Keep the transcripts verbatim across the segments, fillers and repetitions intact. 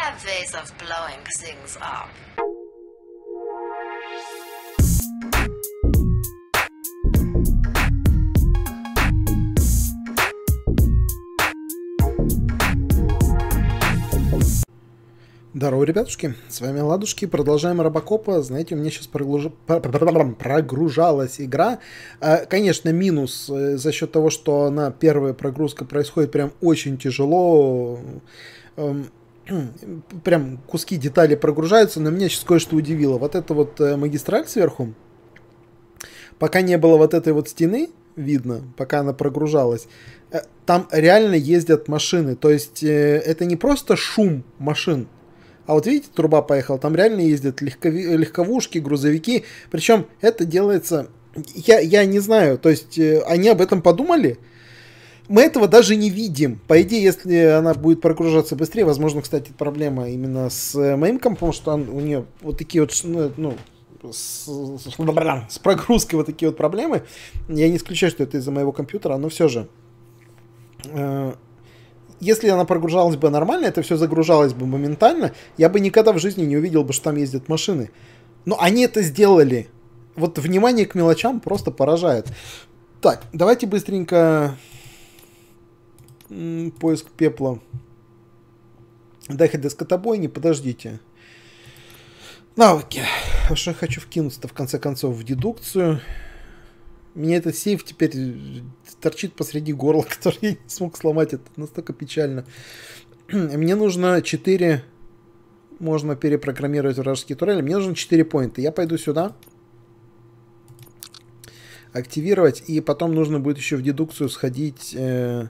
have ways of blowing things up. Здорово, ребятушки, с вами Ладушки, продолжаем Робокопа. Знаете, у меня сейчас прогруж... прогружалась игра. Конечно, минус за счет того, что она, первая прогрузка происходит прям очень тяжело. Прям куски деталей прогружаются, но меня сейчас кое-что удивило. Вот эта вот магистраль сверху, пока не было вот этой вот стены, видно, пока она прогружалась, там реально ездят машины. То есть это не просто шум машин. А вот видите, труба поехала, там реально ездят легкови, легковушки, грузовики. Причем это делается, я, я не знаю, то есть э, они об этом подумали. Мы этого даже не видим. По идее, если она будет прогружаться быстрее, возможно, кстати, проблема именно с моим компом, что он, у нее вот такие вот, ну, с, с прогрузкой вот такие вот проблемы. Я не исключаю, что это из-за моего компьютера, но все же... Э, Если она прогружалась бы нормально, это все загружалось бы моментально, я бы никогда в жизни не увидел бы, что там ездят машины. Но они это сделали. Вот внимание к мелочам просто поражает. Так, давайте быстренько М-м, поиск пепла. Доехать до скотобойни, подождите. Навыки. Что я хочу вкинуться-то в конце концов в дедукцию. Мне этот сейф теперь торчит посреди горла, который я не смог сломать. Это настолько печально. Мне нужно четыре... Можно перепрограммировать вражеские турели. Мне нужно четыре поинта. Я пойду сюда. Активировать. И потом нужно будет еще в дедукцию сходить... Э,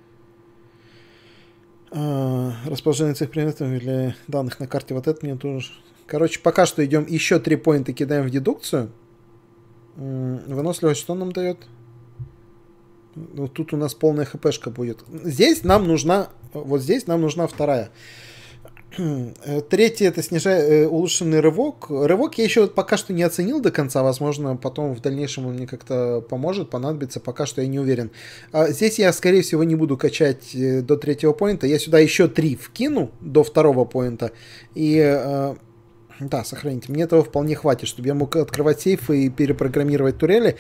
э, расположение цих предметов или данных на карте. Вот это мне тоже... Короче, пока что идем. Еще три поинта кидаем в дедукцию. Выносливость что нам дает? Ну, тут у нас полная хпшка будет. Здесь нам нужна, вот здесь нам нужна вторая. Третий — это снижает улучшенный рывок. Рывок я еще пока что не оценил до конца. Возможно, потом в дальнейшем он мне как-то поможет, понадобится. Пока что я не уверен. Здесь я, скорее всего, не буду качать до третьего поинта. Я сюда еще три вкину до второго поинта. И... Да, сохраните. Мне этого вполне хватит, чтобы я мог открывать сейфы и перепрограммировать турели.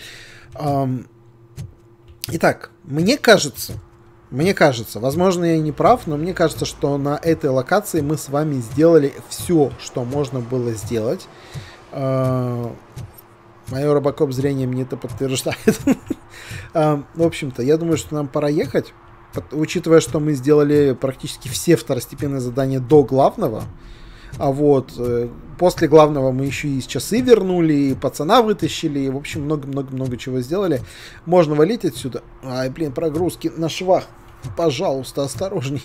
Итак, мне кажется, мне кажется, возможно, я не прав, но мне кажется, что на этой локации мы с вами сделали все, что можно было сделать. Мое робокоп зрение мне это подтверждает. В общем-то, я думаю, что нам пора ехать. Учитывая, что мы сделали практически все второстепенные задания до главного. А вот э, после главного мы еще и часы вернули, и пацана вытащили, и, в общем, много-много-много чего сделали. Можно валить отсюда. Ай, блин, прогрузки на швах. Пожалуйста, осторожней.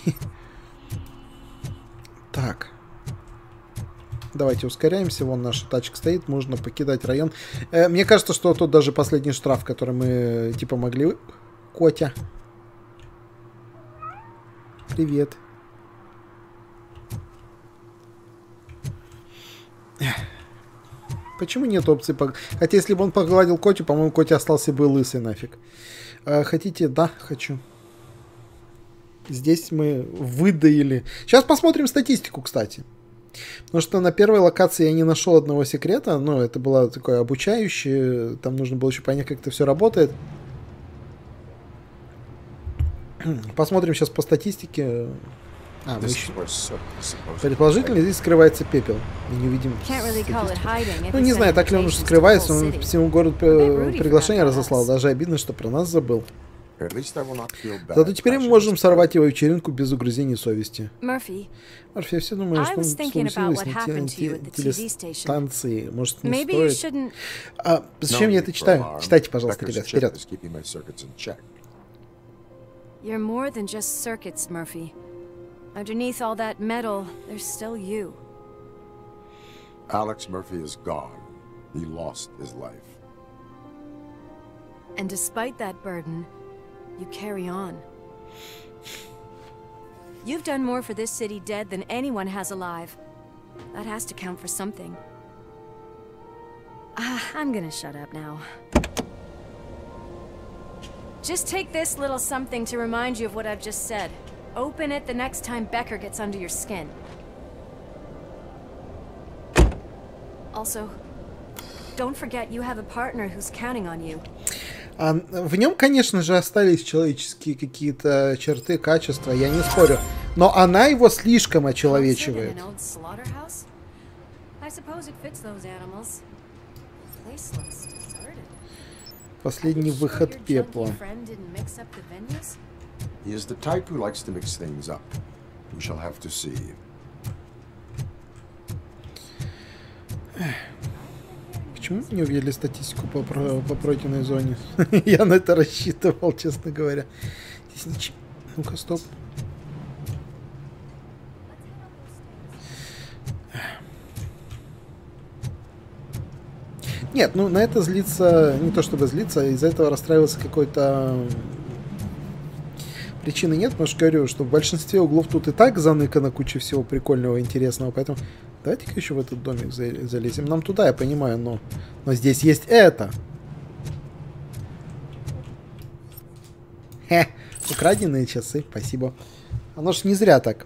Так. Давайте ускоряемся. Вон наша тачка стоит, можно покидать район. Э, мне кажется, что тут даже последний штраф, который мы, типа, могли... Котя. Привет. Почему нет опции? Пог... Хотя, если бы он погладил Котю, по-моему, Котя остался бы лысый нафиг. А, хотите? Да, хочу. Здесь мы выдаили. Сейчас посмотрим статистику, кстати. Потому что на первой локации я не нашел одного секрета. Но это было такое обучающее. Там нужно было еще понять, как это все работает. Посмотрим сейчас по статистике. А, мы еще... Предположительно, здесь скрывается пепел. Мы не увидим. Ну, не знаю, так ли он уже скрывается. Он всему городу приглашение разослал. Даже обидно, что про нас забыл. Зато теперь мы можем сорвать его вечеринку без угрызений совести. Мерфи, я все думаю, что он случилось на телестанции. Может, не стоит. А, зачем я это читаю? Читайте, пожалуйста, ребят, вперед. You're more than just circuits, Murphy. Underneath all that metal, there's still you. Alex Murphy is gone. He lost his life. And despite that burden, you carry on. You've done more for this city dead than anyone has alive. That has to count for something. Ah, I'm gonna shut up now. Just take this little something to remind you of what I've just said. Open it the next time Becker gets under your skin. Also, don't forget you have a partner who's counting on you. А в нем, конечно же, остались человеческие какие-то черты, качества, я не спорю. Но она его слишком очеловечивает. Последний выход пепла. He is the type who likes to mix things up. We shall have to see. Почему не увидели статистику по, по пройденной зоне? Я на это рассчитывал, честно говоря. Здесь ничего. Ну-ка, стоп. Нет, ну на это злиться, не то чтобы злиться, из-за этого расстраиваться какой-то причины нет, потому что говорю, что в большинстве углов тут и так заныкана куча всего прикольного, интересного, поэтому давайте-ка еще в этот домик залезем. Нам туда, я понимаю, но, но здесь есть это. Хе, украденные часы, спасибо. Оно ж не зря так.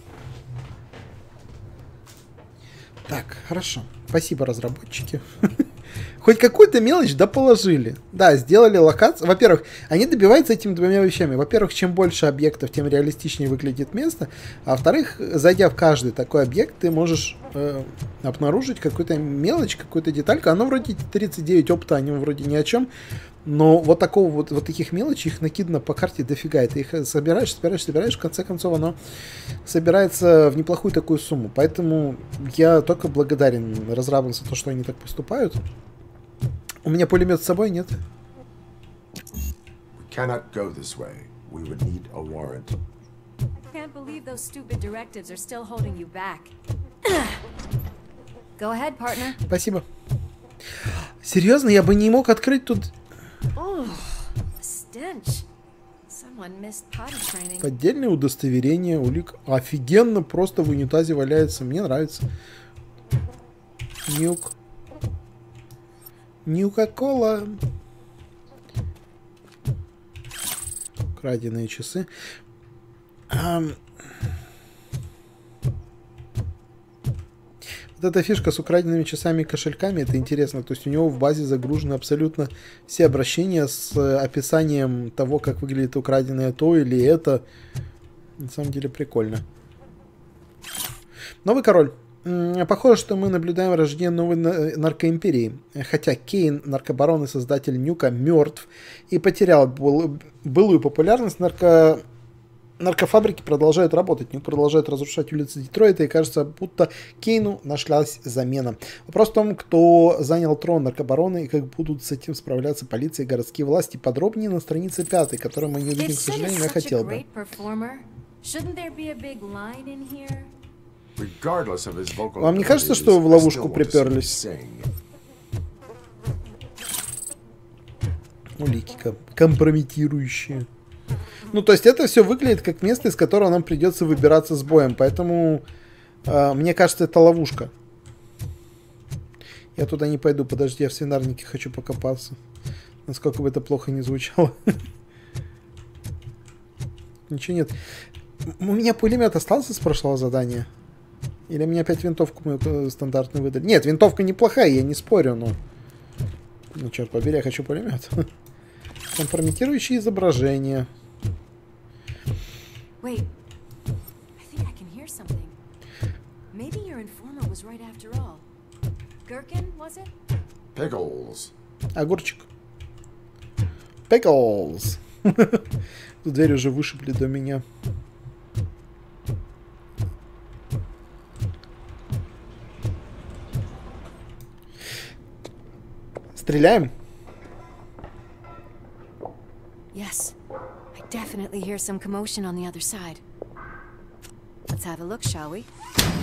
Так, хорошо. Спасибо, разработчики. Хоть какую-то мелочь да положили. Да, сделали локацию. Во-первых, они добиваются этими двумя вещами. Во-первых, чем больше объектов, тем реалистичнее выглядит место. А во-вторых, зайдя в каждый такой объект, ты можешь э, обнаружить какую-то мелочь, какую-то детальку. Оно вроде тридцать девять опыта, они вроде ни о чем. Но вот такого вот, вот таких мелочей, их накидано по карте дофига. Ты их собираешь, собираешь, собираешь, в конце концов оно собирается в неплохую такую сумму. Поэтому я только благодарен разрабам за то, что они так поступают. У меня пулемет с собой нет. Cannot go this way. We would need a warrant. Can't believe those stupid directives are still holding you back. Go ahead, partner. Спасибо. Серьезно, я бы не мог открыть тут. Oh, stench. Someone missed potty training. Поддельное удостоверение, улик. Офигенно, просто в унитазе валяется. Мне нравится. Нюк. Нюка-кола. Краденые часы. Um... Вот эта фишка с украденными часами и кошельками, это интересно. То есть у него в базе загружены абсолютно все обращения с описанием того, как выглядит украденное то или это. На самом деле прикольно. Новый король. Похоже, что мы наблюдаем рождение новой наркоимперии. Хотя Кейн, наркобарон и создатель Нюка, мертв и потерял был, былую популярность, нарко... наркофабрики продолжают работать. Нюк продолжает разрушать улицы Детройта, и кажется, будто Кейну нашлась замена. Вопрос в том, кто занял трон наркобарона и как будут с этим справляться полиция и городские власти. Подробнее на странице пятой, которую мы не увидим, к сожалению, я хотел бы. Вам не кажется, что в ловушку приперлись? Улики компрометирующие. Ну, то есть это все выглядит как место, из которого нам придется выбираться с боем. Поэтому, э, мне кажется, это ловушка. Я туда не пойду. Подожди, я в свинарнике хочу покопаться. Насколько бы это плохо не звучало. Ничего нет. У меня пулемет остался с прошлого задания? Или мне опять винтовку мою стандартную выдали? Нет, винтовка неплохая, я не спорю, но... Ну, черт побери, я хочу пулемет. Компрометирующие изображения. Wait, I think I can hear something. Maybe your informant was right after all. Gherkin, was it? Pickles. Огурчик. Pickles. Дверь уже вышибли до меня. Стреляем? Yes. I definitely hear some commotion on the other side. Let's have a look, shall we?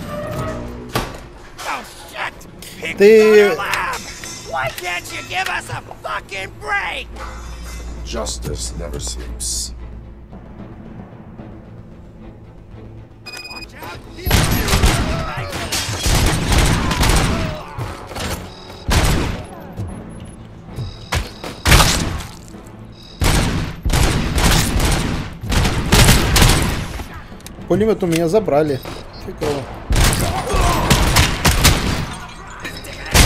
Oh shit! Pick Ты... Why can't you give us a fucking break? Justice never sleeps. Watch out! Пулемет у меня забрали. Фигово.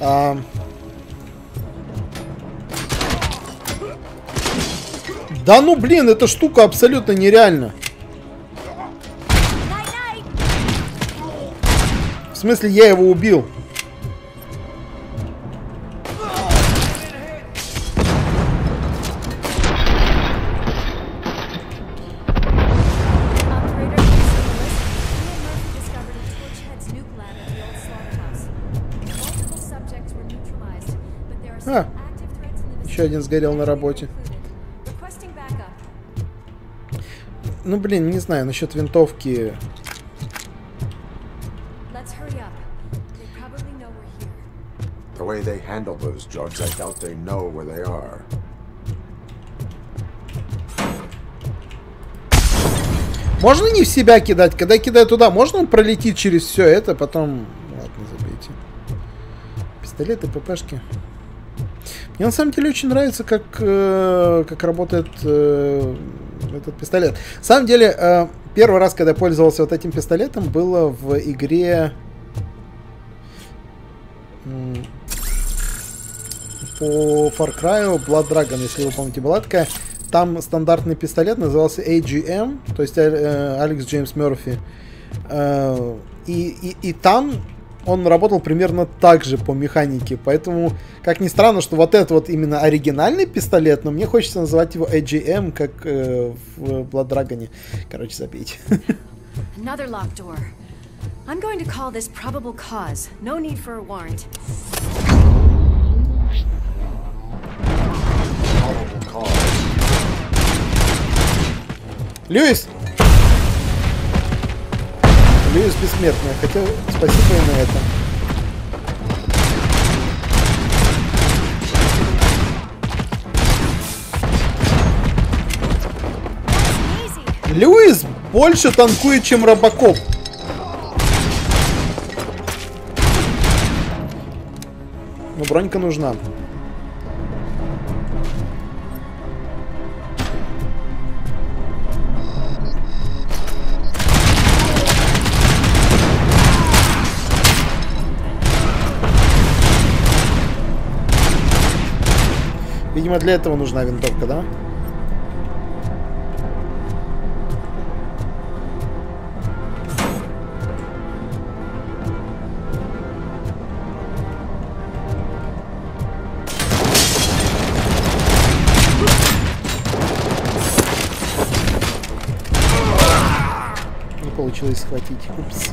А... Да ну блин, эта штука абсолютно нереальна. В смысле, я его убил. А, еще один сгорел на работе. Ну, блин, не знаю, насчет винтовки. The way they handle those drugs, I doubt they know where they are. Можно не в себя кидать? Когда кидаю туда, можно он пролетит через все это, потом... Ладно, забейте. Пистолеты, ППшки. Мне на самом деле очень нравится, как, э, как работает э, этот пистолет. На самом деле, э, первый раз, когда я пользовался вот этим пистолетом, было в игре... М- по Far Cry Blood Dragon, если вы помните, была такая. Там стандартный пистолет назывался эй джи эм, то есть э, Алекс Джеймс Мерфи. Э, и, и, и там он работал примерно так же по механике. Поэтому, как ни странно, что вот это вот именно оригинальный пистолет, но мне хочется называть его эй джи эм, как э, в Blood Dragon. Короче, забейте. Another locked door. I'm going to call this probable cause. No need for a warrant. Льюис! Льюис бессмертный. Хотя спасибо и на это. Льюис больше танкует, чем Робокоп. Но бронька нужна. Видимо, для этого нужна винтовка, да? Не получилось схватить. Упс.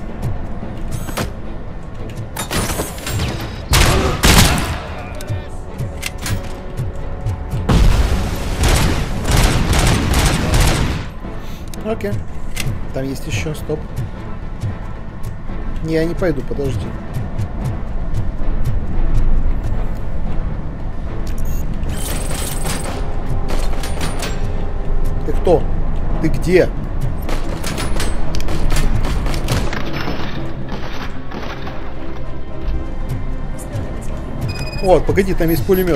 Окей. Там есть еще, стоп. Не, я не пойду, подожди. Ты кто? Ты где? Вот, погоди, там есть пулемет.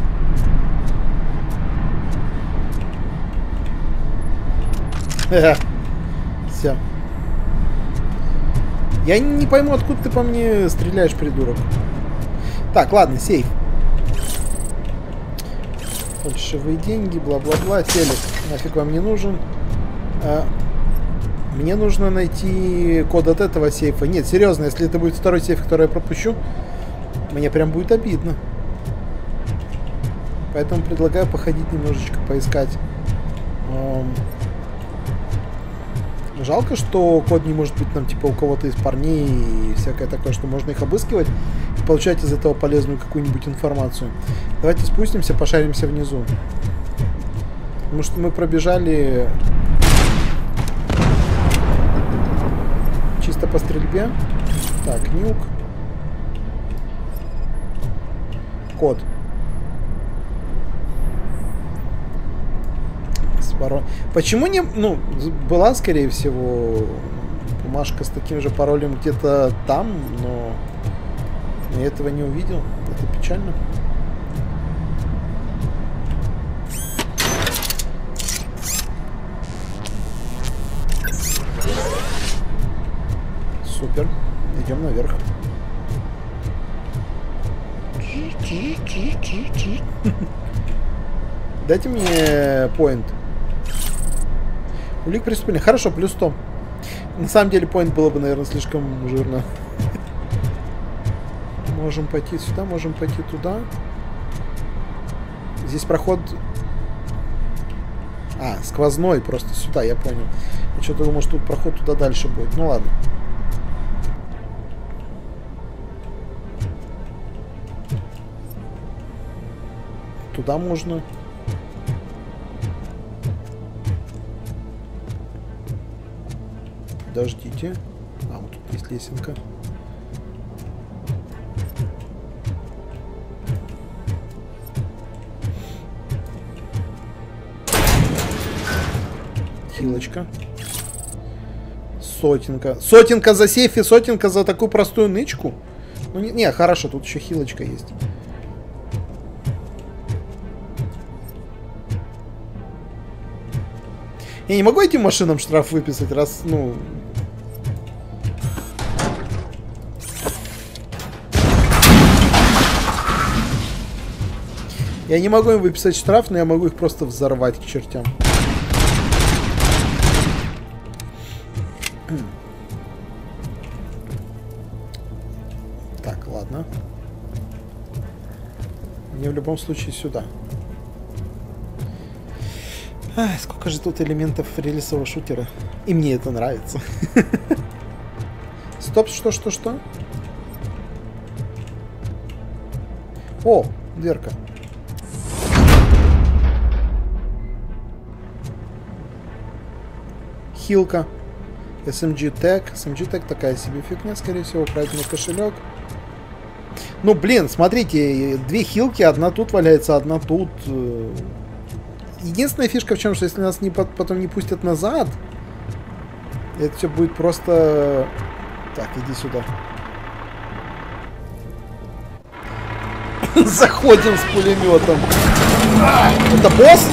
Все. Я не пойму, откуда ты по мне стреляешь, придурок. Так, ладно, сейф. Фальшивые деньги, бла-бла-бла. Телек нафиг вам не нужен. А, мне нужно найти код от этого сейфа. Нет, серьезно, если это будет второй сейф, который я пропущу, мне прям будет обидно. Поэтому предлагаю походить немножечко, поискать. Жалко, что код не может быть там типа у кого-то из парней и всякое такое, что можно их обыскивать и получать из этого полезную какую-нибудь информацию. Давайте спустимся, пошаримся внизу. Потому что мы пробежали чисто по стрельбе. Так, нюк. Код. Почему не... Ну, была, скорее всего, бумажка с таким же паролем где-то там, но я этого не увидел. Это печально. Супер. Идем наверх. Дайте мне поинт. Улик преступления. Хорошо, плюс сто. На самом деле поинт было бы, наверное, слишком жирно. Можем пойти сюда, можем пойти туда. Здесь проход... А, сквозной просто сюда, я понял. Я что-то думал, что тут проход туда дальше будет. Ну ладно. Туда можно. Подождите. А, вот тут есть лесенка. Хилочка. Сотенка. Сотенка за сейф и сотенка за такую простую нычку? Ну, не, не, хорошо, тут еще хилочка есть. Я не могу этим машинам штраф выписать, раз, ну... Я не могу им выписать штраф, но я могу их просто взорвать к чертям. Так, ладно. Мне в любом случае сюда. Ах, сколько же тут элементов релизового шутера. И мне это нравится. Стоп, что, что, что? О, дверка. Хилка. эс эм джи Tag. эс эм джи Tag такая себе фигня, скорее всего. Правильный кошелек. Ну, блин, смотрите. Две хилки. Одна тут валяется, одна тут. Единственная фишка в чем, что если нас не, потом не пустят назад, это все будет просто... Так, иди сюда. Заходим с пулеметом. Это босс?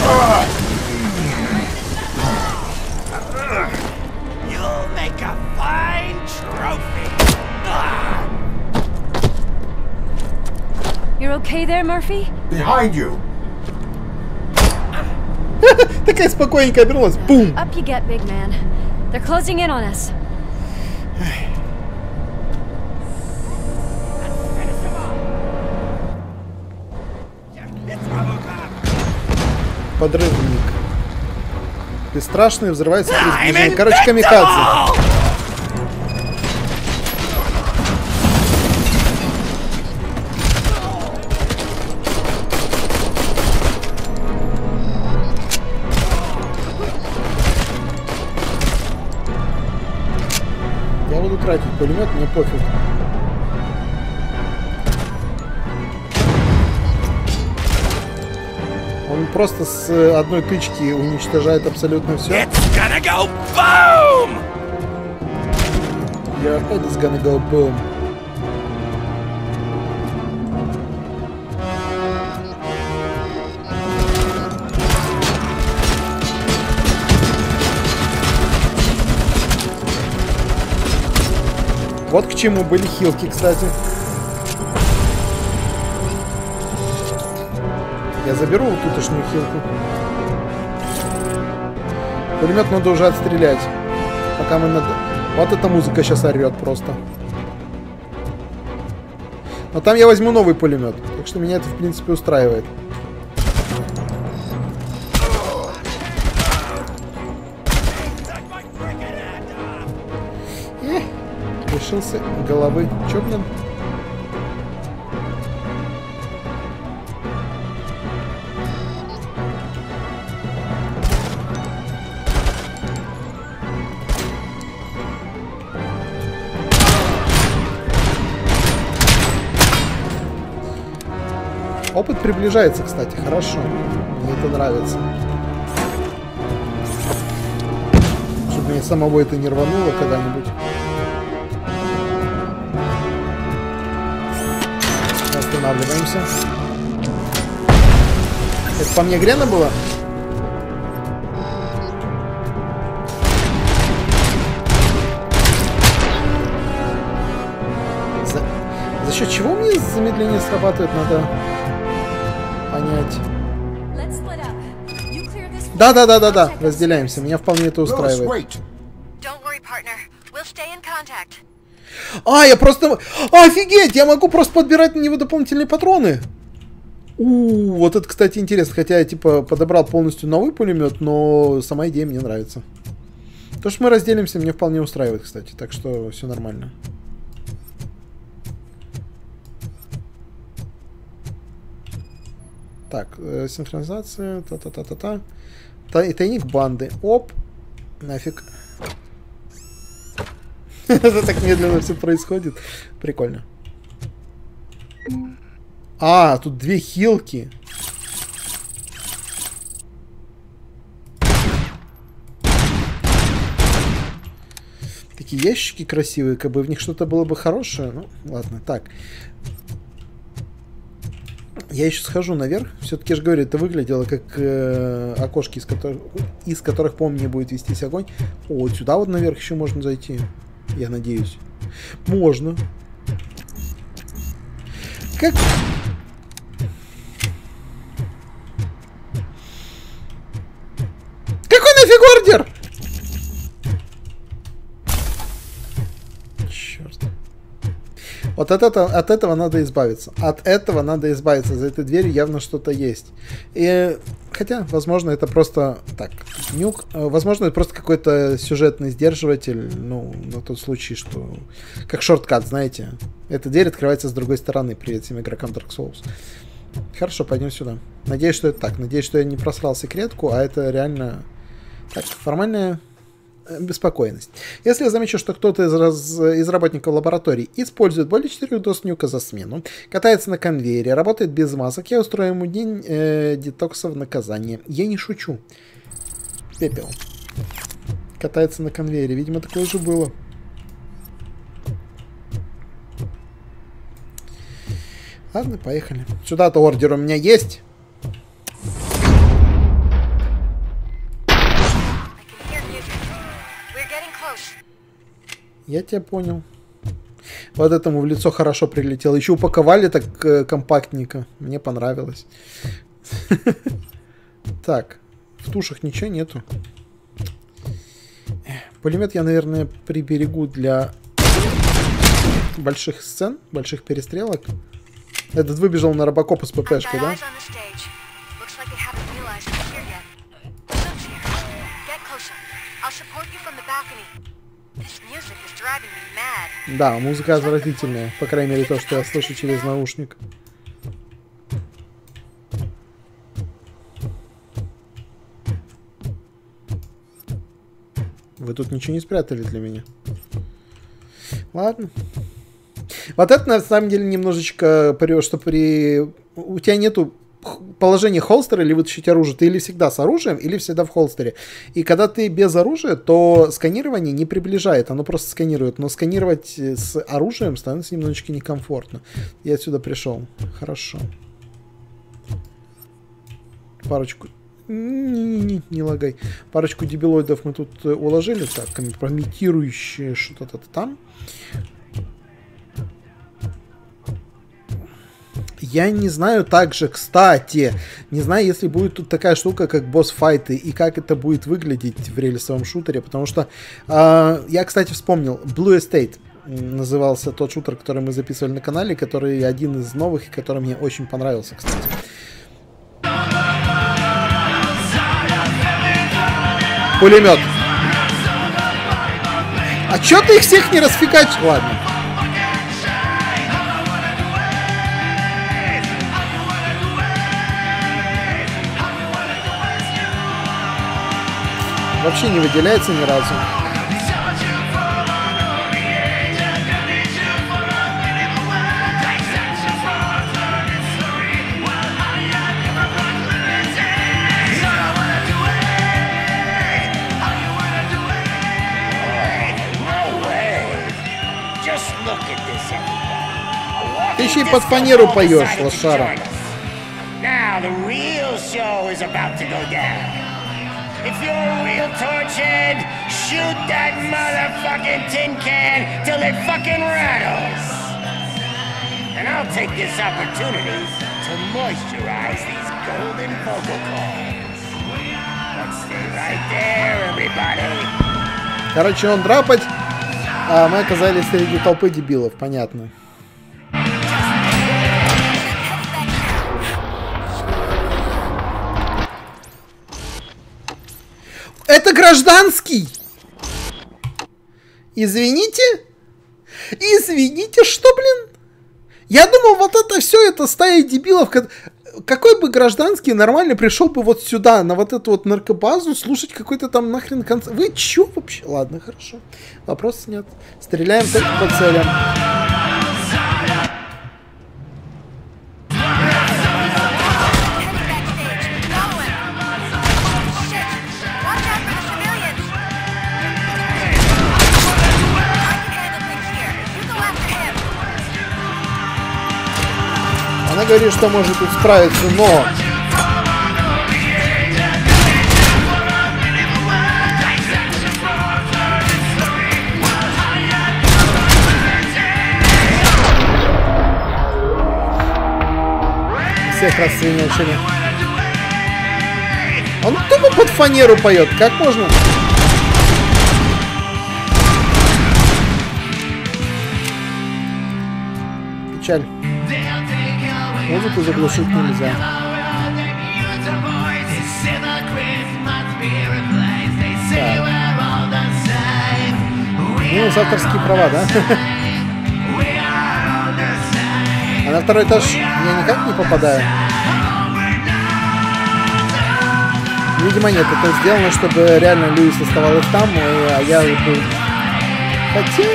You're okay there, Murphy? Behind you! Такая спокойненькая обернулась. Бум! Up you get, big man. They're closing in on us. Подрывник. Бесстрашный, взрывается при сближении. Короче, камикадзе. Я буду тратить пулемет, мне пофиг. Он просто с одной тычки уничтожает абсолютно все. It's gonna go boom! Your head is gonna go boom. Вот к чему были хилки, кстати. Я заберу вот тутошнюю хилку. Пулемет надо уже отстрелять. Пока мы надо... Вот эта музыка сейчас орет просто. Но там я возьму новый пулемет. Так что меня это в принципе устраивает. Эх, лишился головы. Чё, блин? Опыт приближается, кстати, хорошо. Мне это нравится. Чтобы мне самого это не рвануло когда-нибудь. Останавливаемся. Это по мне грена было? За... За счет Чё, чего мне замедление срабатывает, надо понять. Let's split up. You clear this floor. Да-да-да-да-да, I'll check разделяемся, меня вполне это Lois, устраивает. wait. Don't worry, partner. We'll stay in contact. А, я просто... Офигеть, я могу просто подбирать на него дополнительные патроны. У, вот это, кстати, интересно. Хотя я, типа, подобрал полностью новый пулемет, но сама идея мне нравится. То, что мы разделимся, мне вполне устраивает, кстати. Так что все нормально. Так, э, синхронизация, та-та-та-та-та. Та и тайник банды. Оп, нафиг. Это так медленно все происходит. Прикольно. А, тут две хилки. Такие ящики красивые, как бы в них что-то было бы хорошее. Ну, ладно, так. Я еще схожу наверх. Все-таки, я же говорю, это выглядело как э, окошки, из которых, из которых, помню, не будет вестись огонь. О, вот сюда вот наверх еще можно зайти. Я надеюсь. Можно. Как... Какой нафиг ордер? Черт. Вот от этого, от этого надо избавиться. От этого надо избавиться. За этой дверью явно что-то есть. И, хотя, возможно, это просто... Так, нюк. Возможно, это просто какой-то сюжетный сдерживатель. Ну, на тот случай, что... Как шорткат, знаете. Эта дверь открывается с другой стороны. Привет всем игрокам Dark Souls. Хорошо, пойдем сюда. Надеюсь, что это так. Надеюсь, что я не просрал секретку, а это реально... Так, формальная... беспокойность. Если я замечу, что кто-то из, раз... из работников лаборатории использует более четырех доз нюка за смену, катается на конвейере, работает без масок, я устрою ему день э, детокса в наказание. Я не шучу. Пепел. Катается на конвейере. Видимо, такое уже было. Ладно, поехали. Сюда-то ордер у меня есть. Я тебя понял. Вот этому в лицо хорошо прилетело. Еще упаковали так э, компактненько. Мне понравилось. Так. В тушах ничего нету. Пулемет я, наверное, приберегу для больших сцен, больших перестрелок. Этот выбежал на робокопа с ППшкой, да? Да, музыка отвратительная. По крайней мере, то, что я слышу через наушник. Вы тут ничего не спрятали для меня. Ладно. Вот это, на самом деле, немножечко, что при... У тебя нету положение холстера или вытащить оружие, ты или всегда с оружием, или всегда в холстере. И когда ты без оружия, то сканирование не приближает, оно просто сканирует. Но сканировать с оружием становится немножечко некомфортно. Я отсюда пришел. Хорошо. Парочку... Не-не-не, не лагай. Парочку дебилоидов мы тут уложили. Так, компрометирующие что-то там. Я не знаю также, кстати, не знаю, если будет тут такая штука, как босс-файты, и как это будет выглядеть в рельсовом шутере, потому что э, я, кстати, вспомнил, Blue Estate назывался тот шутер, который мы записывали на канале, который один из новых, и который мне очень понравился, кстати. Пулемет. А чё ты их всех не расфигачишь? Ладно. Вообще не выделяется ни разу. Ты еще и под фанеру поешь, лошара. If you're a real torchhead, shoot that motherfucking tin can till it fucking rattles. And I'll take this opportunity to moisturize these golden vocal cords. Let's stay right there, everybody. Короче, он драпать, а мы оказались среди толпы дебилов, понятно. Это гражданский! Извините? Извините, что, блин? Я думал, вот это все, это стая дебилов. Какой бы гражданский нормально пришел бы вот сюда, на вот эту вот наркобазу, слушать какой-то там нахрен концерт. Вы чё вообще? Ладно, хорошо. Вопросов нет. Стреляем только по целям. Она говорит, что может тут справиться, но... Всех рассвинячили. Он тупо под фанеру поет. Как можно? Печаль. Музыку заглушить нельзя. Так. Минус авторские права, да? А на второй этаж я никак не попадаю. Видимо, нет. Это сделано, чтобы реально Льюис оставалась там, а я был... Хотя...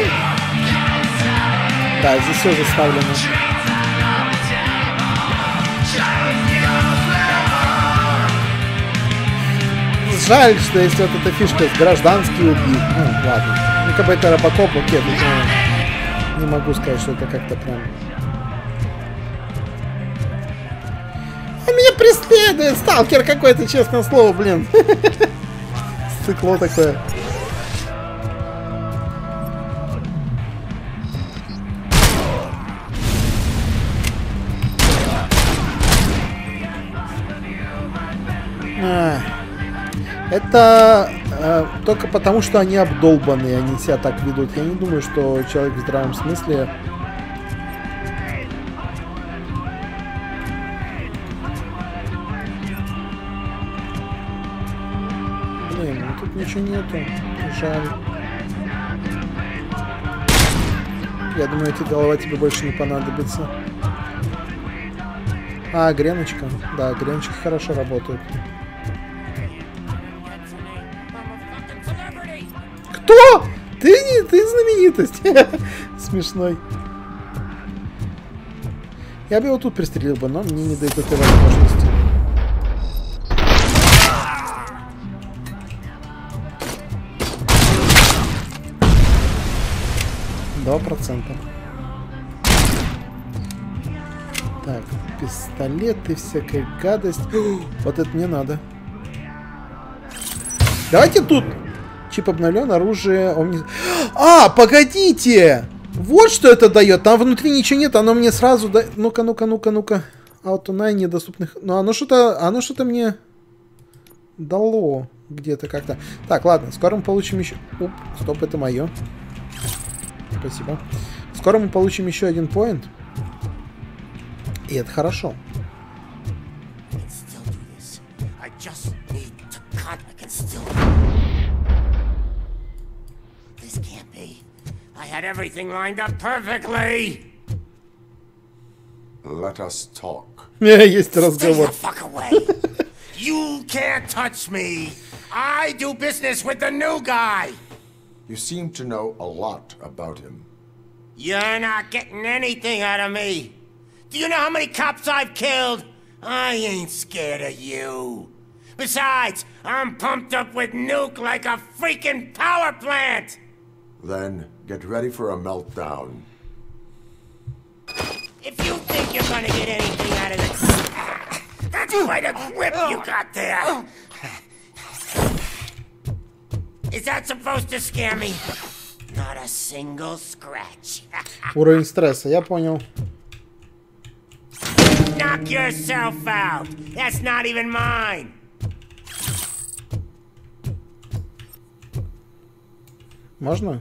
Да, здесь все заставлено. Жаль, что есть вот эта фишка с гражданский убит. Ну, ладно. Ну, как бы это Робокоп, окей, но не могу сказать, что это как-то прям... А меня преследует сталкер какой-то, честное слово, блин. Стекло такое. А. Это э, только потому, что они обдолбанные, они себя так ведут. Я не думаю, что человек в здравом смысле... Блин, ну тут ничего нету. Жаль. Я думаю, эта голова тебе больше не понадобится. А, греночка. Да, греночки хорошо работают. Кто? Ты не, ты знаменитость. Смешной. Я бы его тут пристрелил бы, но мне не дают этой возможности. Два процента. Так, пистолеты, всякая гадость. Вот это мне надо. Давайте тут. Чип обновлен, оружие... Он не... А, погодите! Вот что это дает. Там внутри ничего нет, оно мне сразу дает... Ну-ка, ну-ка, ну-ка, ну-ка. Аутонай недоступных... Ну, оно что-то... Оно что-то мне... Дало. Где-то как-то. Так, ладно, скоро мы получим еще... Оп, стоп, это мое. Спасибо. Скоро мы получим еще один поинт. И это хорошо. I had everything lined up perfectly. Let us talk. Есть разговор. Stay the fuck away. You can't touch me. I do business with the new guy. You seem to know a lot about him. You're not getting anything out of me. Do you know how many cops I've killed? I ain't scared of you. Besides, I'm pumped up with nuke like a freaking power plant. Then get ready for a meltdown. If you think you're gonna get anything out of this, that's quite a grip you got there. Is that supposed to scare me? Not a single scratch. Уровень стресса, я понял. Knock yourself out. That's not even mine. Можно?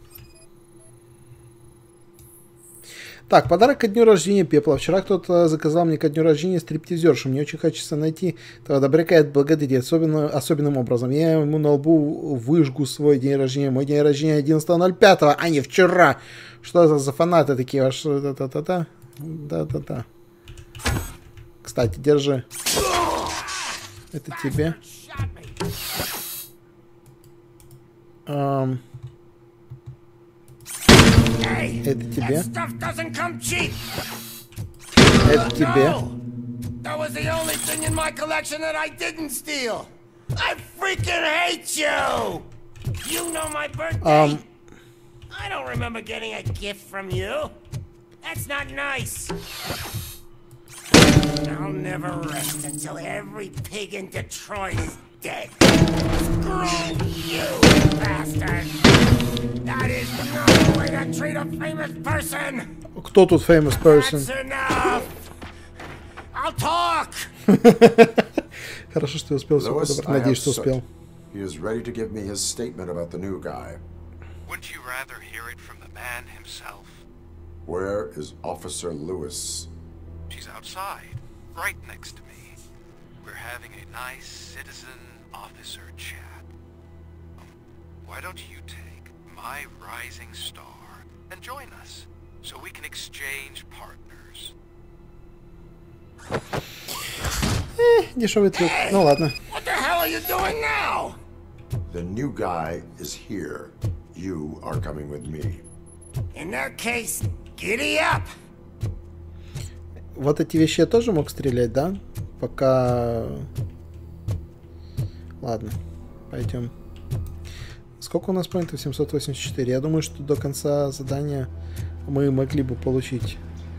Так, подарок ко дню рождения Пепла. Вчера кто-то заказал мне ко дню рождения стриптизершу. Мне очень хочется найти того добряка и отблагодарить особенно, особенным образом. Я ему на лбу выжгу свой день рождения. Мой день рождения одиннадцатого ноль пятого, а не вчера. Что это за фанаты такие ваши? Да-да-да. Да-да-да. Кстати, держи. Это тебе. Um, это тебе. Это тебе. That was the only thing in my collection that I didn't steal. I freaking hate you. You know my birthday. Um, I don't remember getting a gift from you. That's not nice. I'll never rest until every pig in Detroit is dead. Screw you, bastard! That is not the way to treat a famous person! Кто тут famous person? That's enough! I'll talk! Хорошо, что я успел все подобрать. Надеюсь, что успел. He is ready to give me his statement about the new guy. Wouldn't you rather hear it from the man himself? Where is Officer Lewis? She's outside, right next to me. We're having a nice citizen officer chat. Um, why don't you take my rising star and join us so we can exchange partners? Eh, дешевый трюк. Ну ладно. What the hell are you doing now? The new guy is here. You are coming with me. In that case, giddy up! Вот эти вещи я тоже мог стрелять, да? Пока... Ладно, пойдем. Сколько у нас поинтов? семьсот восемьдесят четыре. Я думаю, что до конца задания мы могли бы получить.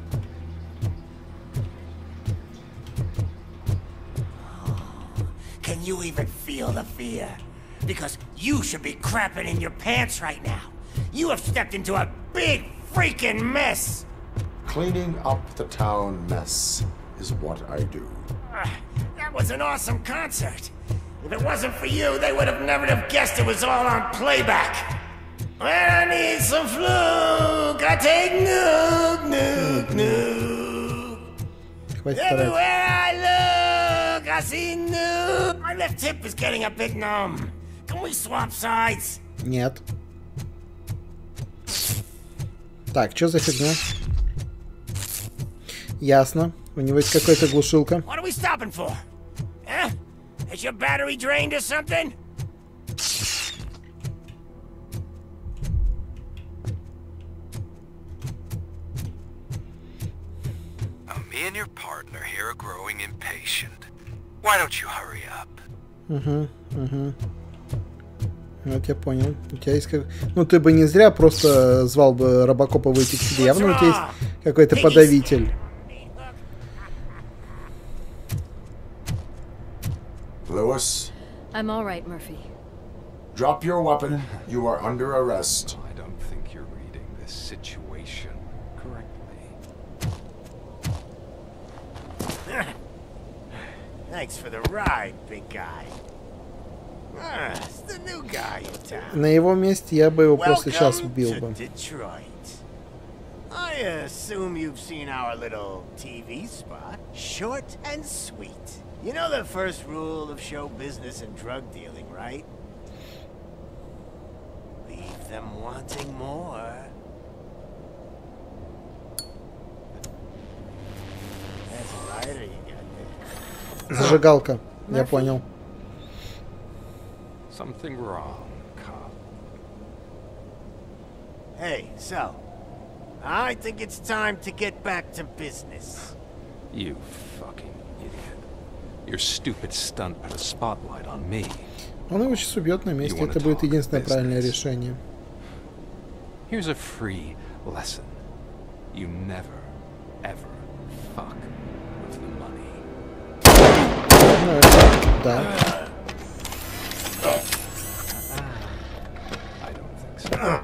Can you even feel the fear? Because you should be crapping in your pants right now. You have stepped into a big freaking mess. Cleaning up the town mess is what I do. Uh, that was an awesome concert. If it wasn't for you, they would have never have guessed it was all on playback. When I need some fluke, I take nuke, nuke, nuke. Everywhere I look, I see nuke. My left hip is getting a bit numb. Can we swap sides? Нет. Так, что за фигня? Ясно. У него есть какая-то глушилка. What are we stopping for? Huh? Is your battery drained or something? Now, me and your partner here are growing impatient. Why don't you hurry up? Угу, угу. Вот я понял. У тебя есть как... Ну, ты бы не зря просто звал бы Робокопа выйти к тебе. Явно у тебя есть какой-то подавитель. Lewis? I'm all right, Murphy. Drop your weapon. You are under arrest. I don't think you're reading this situation correctly. Thanks for the ride, big guy. Ah, it's the new guy in town. На его месте я бы его просто сейчас убил бы. Detroit. I assume you've seen our little T V spot. Short and sweet. You know the first rule of show business and drug dealing, right? Leave them wanting more. That's a lighter you got there. Зажигалка. Я понял. Something wrong, cop. Hey, so, I think it's time to get back to business. You fucking idiot. Your stupid stunt put a spotlight on me. Он его сейчас убьет на месте. Это будет единственное правильное решение. Here's a free lesson. You never, ever fuck with the money. Ну, это, да. I don't think so.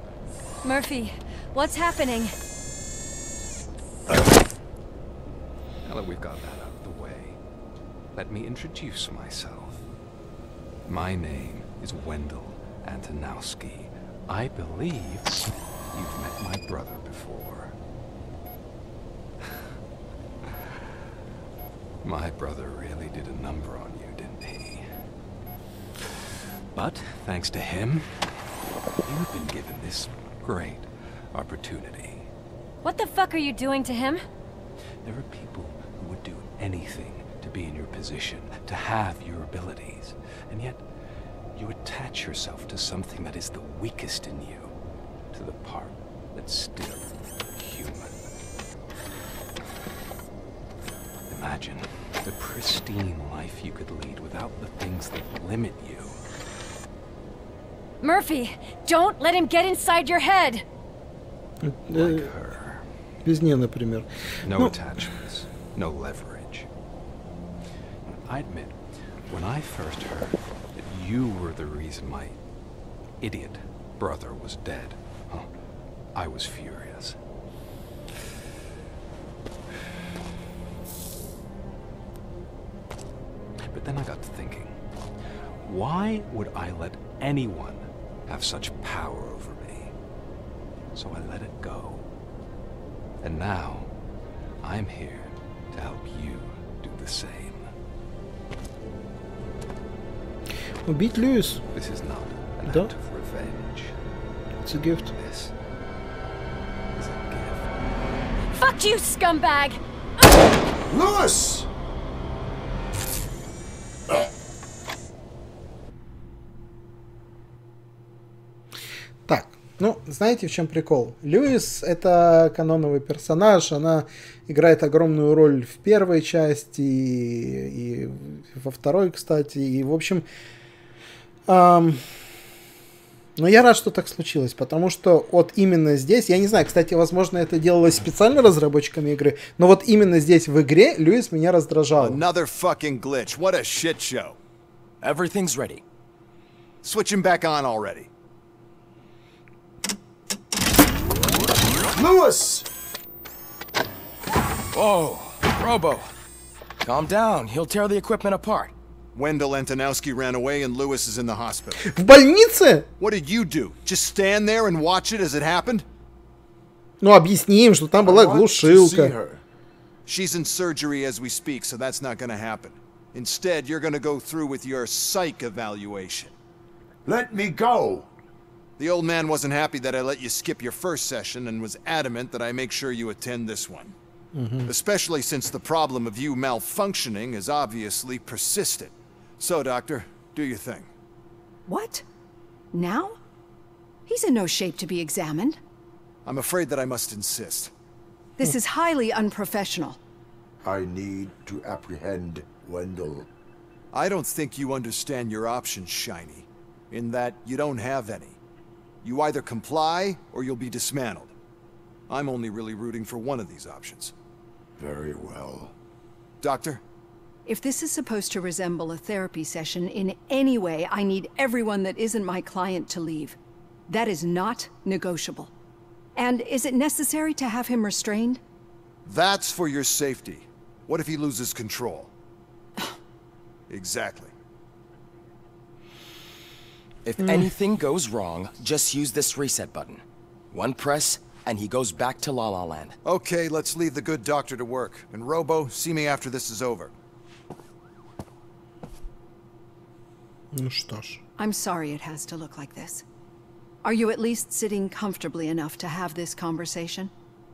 Murphy, what's happening? we've got that out of the way, let me introduce myself. My name is Wendell Antonowski. I believe you've met my brother before. My brother really did a number on you, didn't he? But thanks to him, you've been given this great opportunity. What the fuck are you doing to him? There are people who would do anything to be in your position, to have your abilities, and yet you attach yourself to something that is the weakest in you, to the part that's still human. Imagine the pristine life you could lead without the things that limit you. Murphy, don't let him get inside your head. Like her. Без нее, например. No Ну, attachments, no leverage. I admit, when I first heard that you were the reason my idiot brother was dead, huh, I was furious. But then I got to thinking, why would I let anyone have such power over me? So I let it go. And now, I'm here to help you do the same. убить Льюис. This is not an Да. act of revenge. It's a gift. This is a gift. Fuck you, scumbag! Lewis! Так, ну, знаете, в чем прикол? Льюис — это каноновый персонаж, она играет огромную роль в первой части, и, и во второй, кстати, и, в общем... эм, но я рад, что так случилось, потому что вот именно здесь, я не знаю, кстати, возможно, это делалось специально разработчиками игры, но вот именно здесь в игре Льюис меня раздражал. Another fucking glitch. What a shit show. Everything's ready. Switch him back on already. Lewis! Whoa, Robo. Calm down. He'll tear the equipment apart. Wendell Antonowski ran away and Lewis is in the hospital. В больнице? What did you do? Just stand there and watch it as it happened? Ну, объясни им, что там была I want to see глушилка. her. She's in surgery as we speak, so that's not gonna happen. Instead, you're gonna go through with your psych evaluation. Let me go! The old man wasn't happy that I let you skip your first session and was adamant that I make sure you attend this one. Especially since the problem of you malfunctioning is obviously persistent. So, Doctor, do your thing. What? Now? He's in no shape to be examined. I'm afraid that I must insist. This is highly unprofessional. I need to apprehend Wendell. I don't think you understand your options, Shiny, in that you don't have any. You either comply or you'll be dismantled. I'm only really rooting for one of these options. Very well. Doctor? If this is supposed to resemble a therapy session in any way, I need everyone that isn't my client to leave. That is not negotiable. And is it necessary to have him restrained? That's for your safety. What if he loses control? Exactly. If anything goes wrong, just use this reset button. One press, and he goes back to La La Land. Okay, let's leave the good doctor to work. And Robo, see me after this is over. Ну что ж. I'm sorry it has to look like this. Are you at least sitting comfortably enough to have this conversation?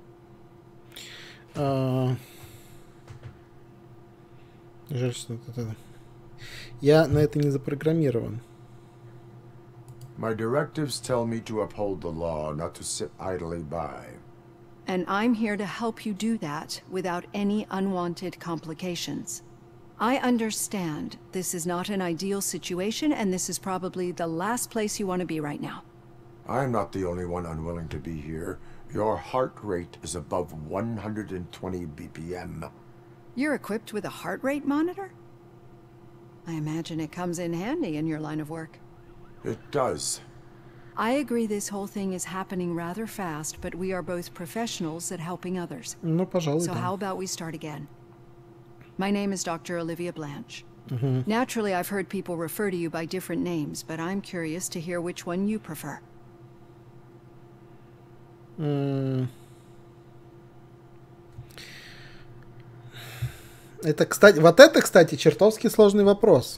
А, Жаль, что это... Я на это не запрограммирован. My directives tell me to uphold the law, not to sit idly by. And I'm here to help you do that without any unwanted complications. I understand this is not an ideal situation, and this is probably the last place you want to be right now. I'm not the only one unwilling to be here. Your heart rate is above one hundred twenty B P M. You're equipped with a heart rate monitor? I imagine it comes in handy in your line of work. It does. I agree this whole thing is happening rather fast, but we are both professionals at helping others. Ну, пожалуй, So да. how about we start again? My name is Doctor Olivia Blanche. Угу. Naturally, I've heard people refer to you by different names, but I'm curious to hear which one you prefer. М. Это, кстати, вот это, кстати, чертовски сложный вопрос.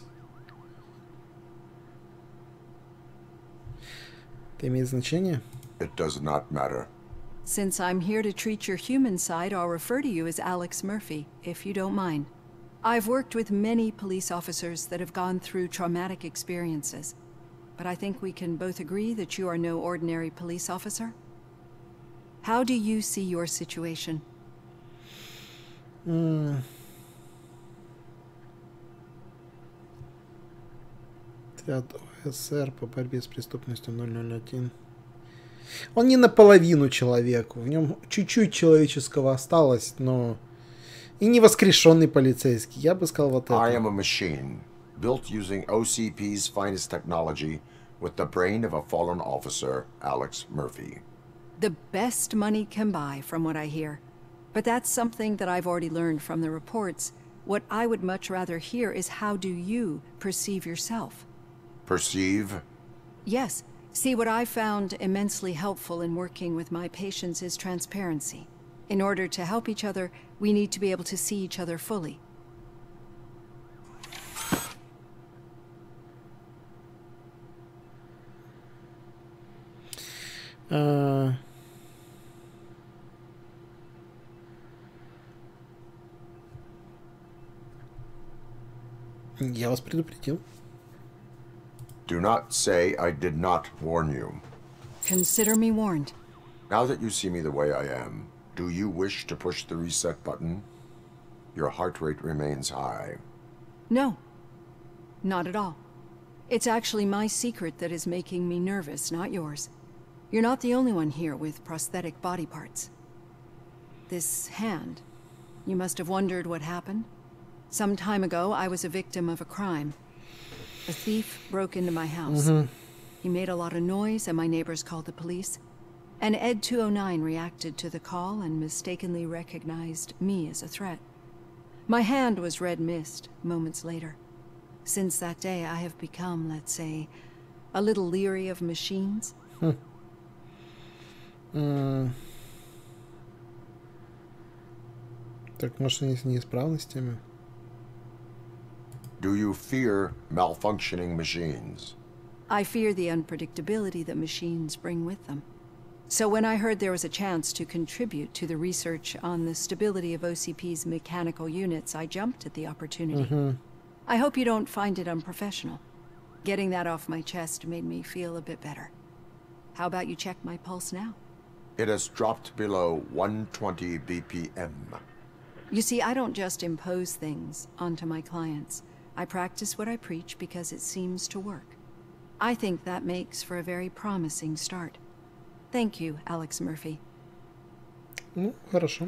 Это имеет значение? It does not matter. Since I'm here to treat your human side, I'll refer to you as Alex Murphy, if you don't mind. I've worked with many police officers that have gone through traumatic experiences, but I think we can both agree that you are no ordinary police officer. How do you see your situation? Mm. Отряд ОСР по борьбе с преступностью ноль ноль один. Он не наполовину человек. В нем чуть-чуть человеческого осталось, но и не воскрешенный полицейский. Я бы сказал вот это. I am a machine, built using O C P's finest technology with the brain of a fallen officer, Alex Murphy. The best money can buy, from what I hear. But that's something that I've already learned from the reports. What I would much rather hear is how do you perceive yourself? Perceive? Yes. See, what I found immensely helpful in working with my patients is transparency. In order to help each other, we need to be able to see each other fully. Uh... Я вас предупредил. Do not say I did not warn you. Consider me warned. Now that you see me the way I am, do you wish to push the reset button? Your heart rate remains high. No. Not at all. It's actually my secret that is making me nervous, not yours. You're not the only one here with prosthetic body parts. This hand, you must have wondered what happened. Some time ago, I was a victim of a crime. A thief broke into my house. Mm-hmm. He made a lot of noise, and my neighbors called the police. And Ed two oh nine reacted to the call and mistakenly recognized me as a threat. My hand was red mist moments later. Since that day, I have become, let's say, a little leery of machines. Hmm. Mm. Так, может, они с неисправностями? Do you fear malfunctioning machines? I fear the unpredictability that machines bring with them. So when I heard there was a chance to contribute to the research on the stability of O C P's mechanical units, I jumped at the opportunity. Mm-hmm. I hope you don't find it unprofessional. Getting that off my chest made me feel a bit better. How about you check my pulse now? It has dropped below one twenty B P M. You see, I don't just impose things onto my clients. I practice what I preach because it seems to work. I think that makes for a very promising start. Thank you, Alex Murphy. Ну, хорошо.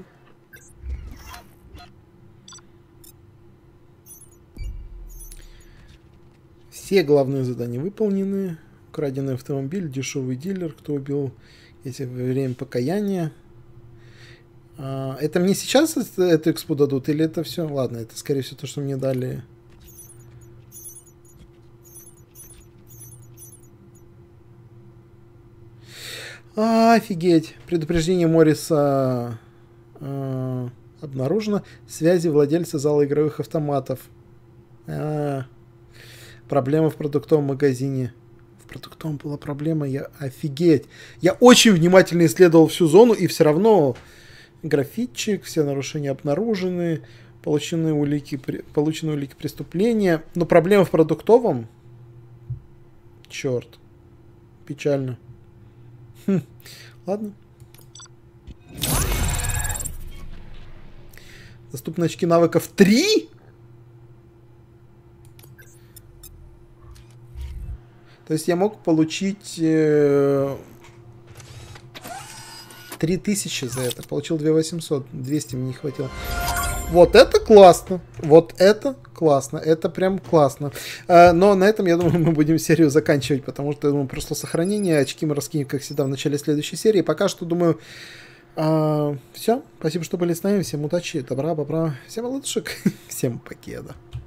Все главные задания выполнены. Украденный автомобиль, дешевый дилер, кто убил эти во время покаяния. А, это мне сейчас эту экспу дадут или это все? Ладно, это скорее всего то, что мне дали. А, офигеть. Предупреждение Морриса а, обнаружено. Связи владельца зала игровых автоматов. А, проблема в продуктовом магазине. В продуктовом была проблема. Я офигеть. Я очень внимательно исследовал всю зону, и все равно графитчик, все нарушения обнаружены, получены улики, получены улики преступления. Но проблема в продуктовом. Черт. Печально. Хм. Ладно. Доступны очки навыков три? То есть я мог получить э, три тысячи за это. Получил две тысячи восемьсот. двести мне не хватило. Вот это классно. Вот это классно. Это прям классно. А, но на этом, я думаю, мы будем серию заканчивать, потому что, я думаю, прошло сохранение. Очки мы раскинем, как всегда, в начале следующей серии. Пока что, думаю, А, все. Спасибо, что были с нами. Всем удачи, добра, бобра. Всем лучшек. Всем покеда.